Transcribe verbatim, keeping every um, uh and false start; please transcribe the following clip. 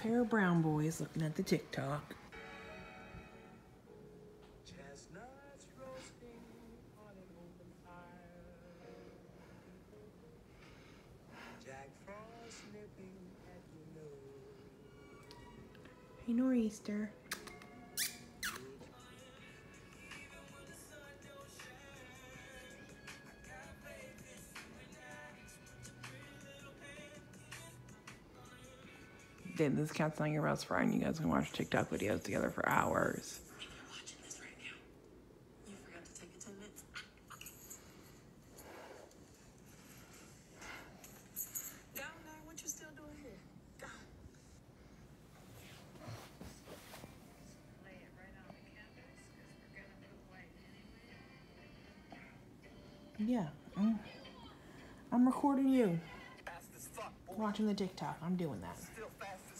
pair of brown boys looking at the TikTok. Chestnuts roasting on an open fire. Jack Frost nipping at your nose. Hey, Nor'easter. Then this counts on your best friend. You guys can watch TikTok videos together for hours. I'm watching this right now. You forgot to take attendance. Go now, what you still doing here? Go. Lay it right on the counters because we're gonna move late anyway. Yeah, I'm, I'm recording you. Fast as fuck, boy. Watching the TikTok. I'm doing that. Still fast as